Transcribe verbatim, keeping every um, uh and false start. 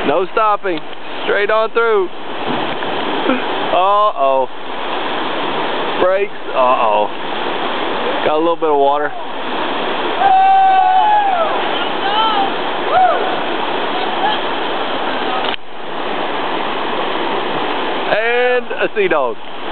No stopping. Straight on through. Uh-oh. Brakes. Uh-oh. Got a little bit of water. And a sea dog.